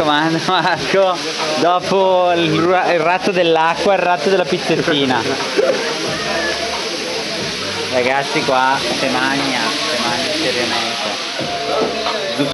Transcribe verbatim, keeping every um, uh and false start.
raccomando Marco, dopo il, il ratto dell'acqua, il ratto della pizzettina. Ragazzi qua se magna, se magna seriamente.